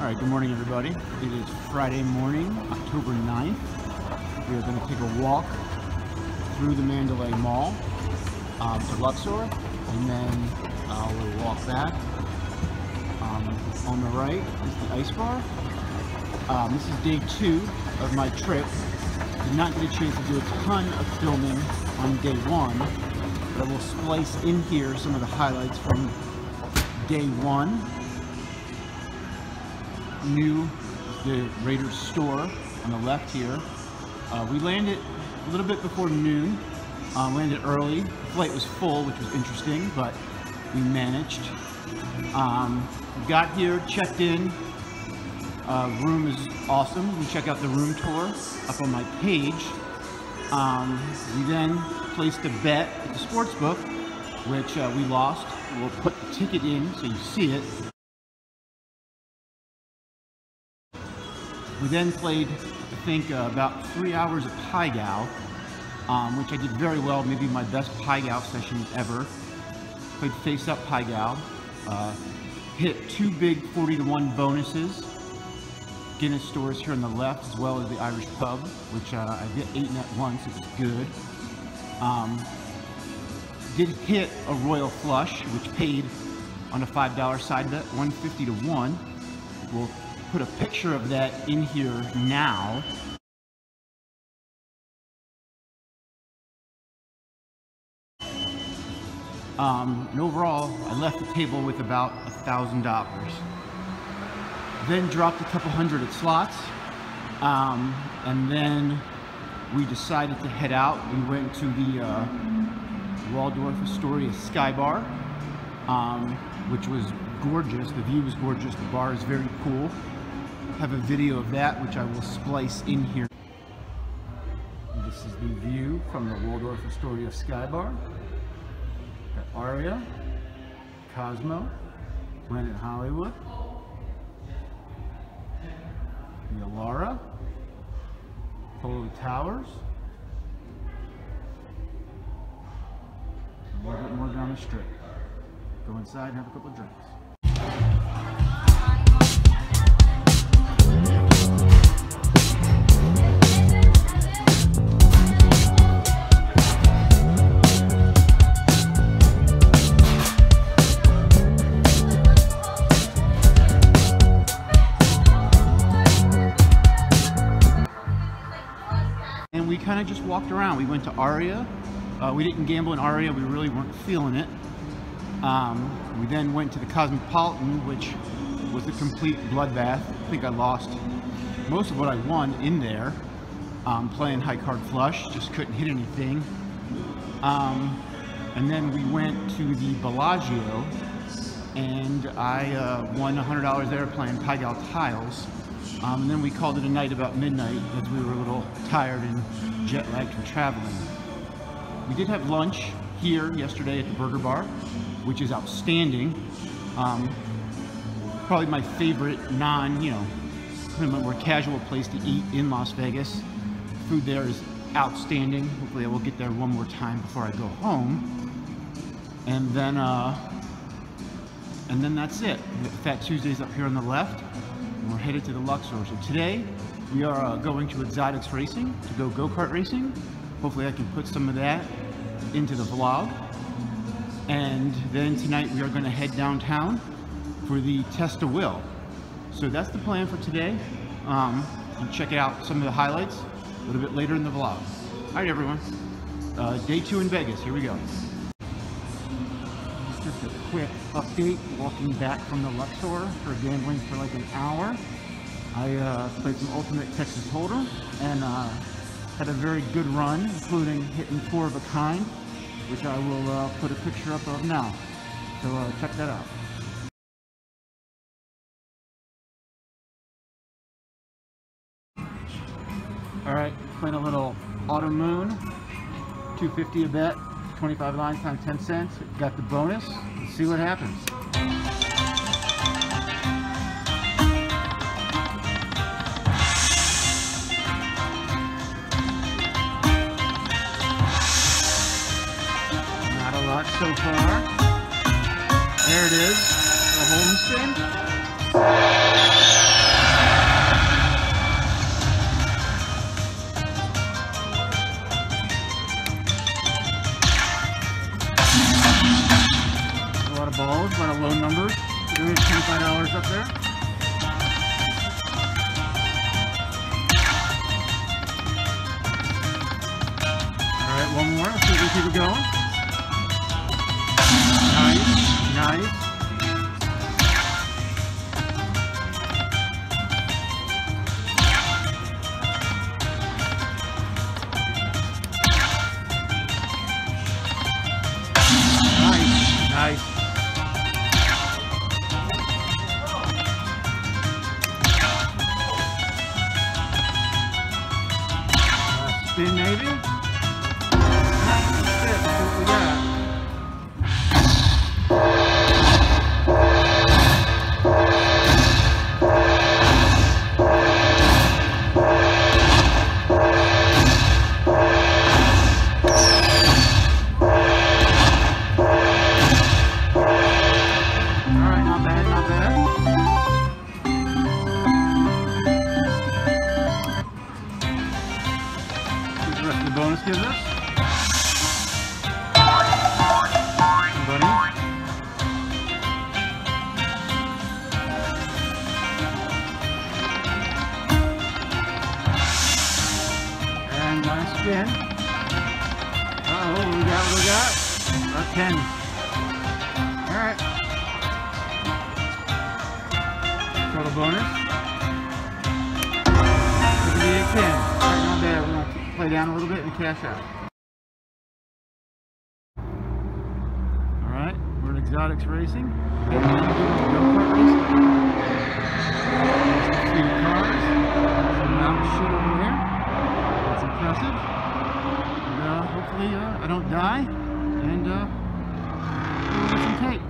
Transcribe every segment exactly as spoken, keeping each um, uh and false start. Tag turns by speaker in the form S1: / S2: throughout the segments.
S1: Alright, good morning everybody. It is Friday morning, October ninth. We are going to take a walk through the Mandalay Mall um, to Luxor, and then uh, we'll walk back. Um, on the right is the ice bar. Um, this is day two of my trip. Did not get a chance to do a ton of filming on day one, but I will splice in here some of the highlights from day one. New the Raiders store on the left here. Uh, we landed a little bit before noon. Uh, landed early. The flight was full, which was interesting, but we managed. Um, got here, checked in. Uh, room is awesome. We check out the room tour up on my page. Um, we then placed a bet at the sports book, which uh, we lost. We'll put the ticket in so you see it. We then played, I think, uh, about three hours of Pai Gow, um, which I did very well, maybe my best Pai Gow session ever. Played face-up Pai Gow, uh, hit two big forty to one bonuses. Guinness stores here on the left, as well as the Irish pub, which uh, I did eight in at once. It was good. Um, did hit a royal flush, which paid on a five dollar side bet, one fifty to one. We'll put a picture of that in here now. Um, and overall, I left the table with about a thousand dollars. Then dropped a couple hundred at slots, um, and then we decided to head out. We went to the uh, Waldorf Astoria Sky Bar, um, which was gorgeous. The view was gorgeous. The bar is very cool. Have a video of that, which I will splice in here. And this is the view from the Waldorf Astoria Sky Bar. Got Aria, Cosmo, Planet Hollywood, the Alara, Polo Towers, a little bit more down the strip. Go inside and have a couple of drinks. And we kind of just walked around. We went to Aria. Uh, we didn't gamble in Aria. We really weren't feeling it. Um, we then went to the Cosmopolitan, which was a complete bloodbath. I think I lost most of what I won in there, um, playing high card flush. Just couldn't hit anything. Um, and then we went to the Bellagio, and I uh, won one hundred dollars there playing Pai Gow tiles. Um, and then we called it a night about midnight as we were a little tired and jet lagged from traveling. We did have lunch here yesterday at the Burger Bar, which is outstanding. Um, probably my favorite non, you know, more casual place to eat in Las Vegas. Food there is outstanding. Hopefully I will get there one more time before I go home. And then, uh, and then that's it. We got the Fat Tuesdays up here on the left. We're headed to the Luxor. So today we are uh, going to Exotics Racing to go go-kart racing. Hopefully I can put some of that into the vlog. And then tonight we are going to head downtown for the Test a Will. So that's the plan for today. Um, and check out some of the highlights a little bit later in the vlog. All right, everyone. Uh, day two in Vegas. Here we go. Just a quick update, walking back from the Luxor for gambling for like an hour. I uh, played some Ultimate Texas Hold'em and uh, had a very good run, including hitting four of a kind, which I will uh, put a picture up of now. So uh, check that out. Alright, playing a little Auto Moon, two fifty a bet. twenty-five lines times ten cents. Got the bonus. Let's see what happens. Not a lot so far. There it is. A home spin. of low numbers. So there's twenty-five dollars up there. Alright, one more. Let's see if we keep it going. Nice, nice. Nice. Uh, spin maybe? That's it. That's what we got. Bonus gives us. Bunny. And nice spin. Uh oh, what we got, what we got? A ten. Alright. Total bonus. fifty-eight ten. Alright, not bad. We're gonna play down a little bit and cash out. Alright, we're in Exotics Racing. Go Kart Racing. A few cars. Some mountain shit over there. That's impressive. And, uh, hopefully uh, I don't die. And uh, we'll get some tape.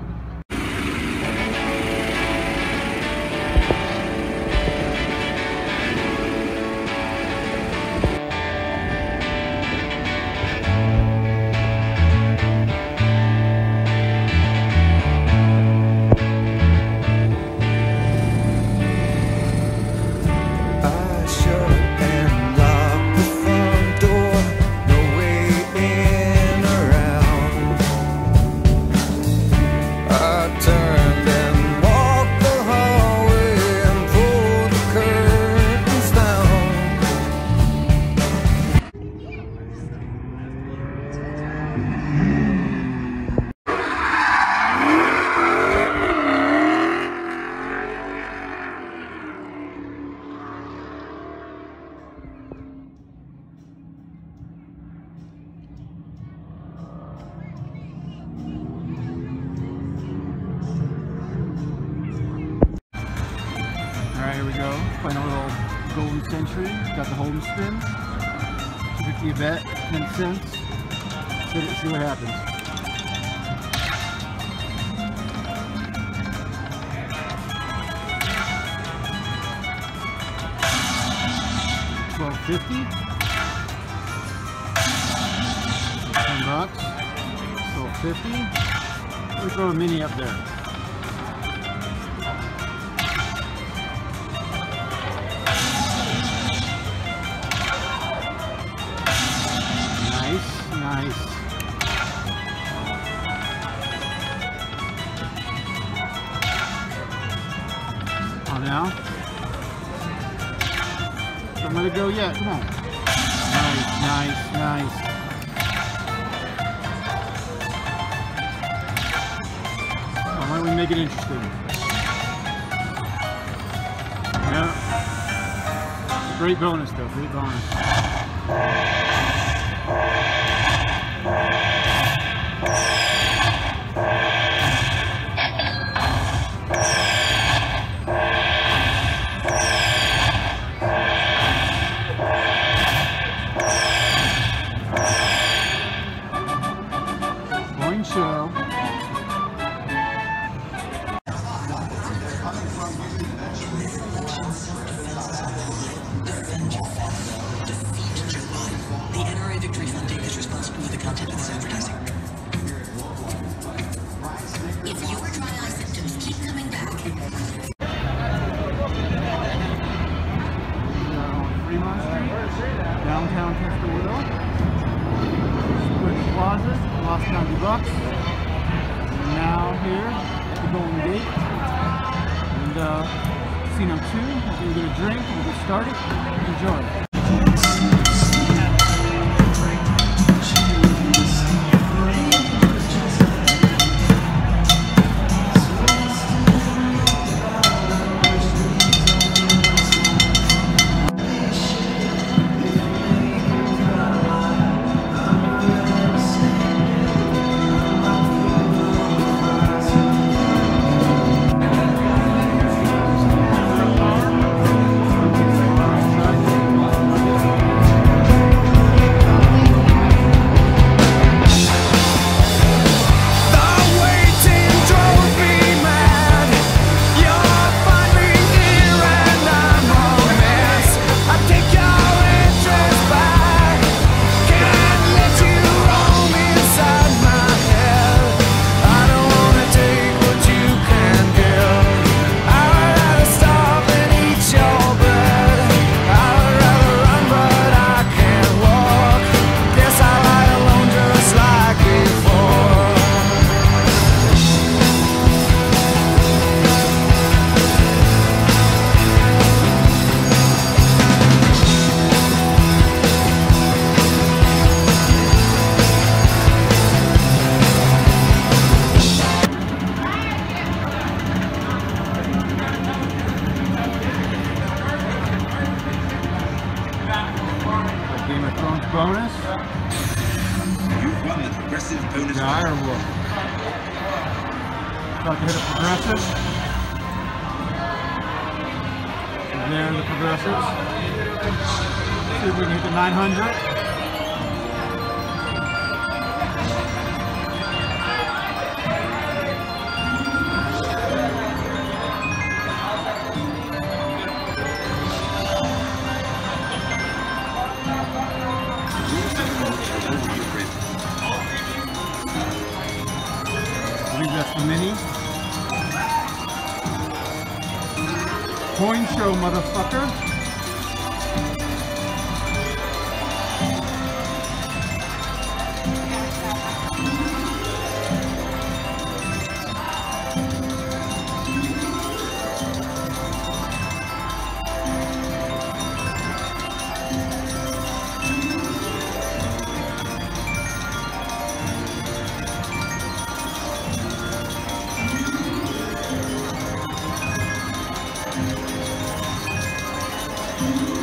S1: Alright, here we go. Playing a little Golden Century. Got the Holden spin. fifty a bet, ten cents. Hit it, see what happens. twelve fifty. ten bucks. twelve fifty. We throw a mini up there. Nice. On now. Don't let it go yet. Come on. Nice, nice, nice. Why don't we make it interesting? Yeah. Great bonus though. Great bonus. Point show.
S2: The N R A Victory Fund is responsible for the content of this advertising. If your dry eye symptoms keep coming back.
S1: On Fremont Street, downtown Tuscaloosa. Split Plaza, lost ninety bucks. And now here at the Golden Casino two. We're going to drink, we'll get started. Enjoy. Bonus.
S3: You've won the progressive bonus.
S1: Die or what? About to hit a progressive. And there are the progressives. See if we can hit the nine hundred. I believe that's the mini. Coin show, motherfucker.
S3: Thank you.